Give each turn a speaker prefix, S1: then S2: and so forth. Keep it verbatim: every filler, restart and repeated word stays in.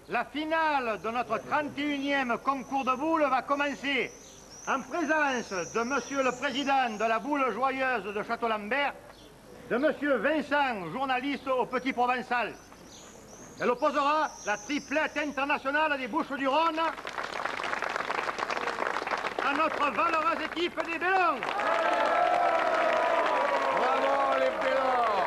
S1: La finale de notre trente et unième concours de boules va commencer. En présence de Monsieur le Président de la Boule Joyeuse de Château-Lambert, de Monsieur Vincent, journaliste au Petit Provençal. Elle opposera la triplette internationale des Bouches-du-Rhône à notre valeureuse équipe des Bellons.
S2: Bravo les Bellons.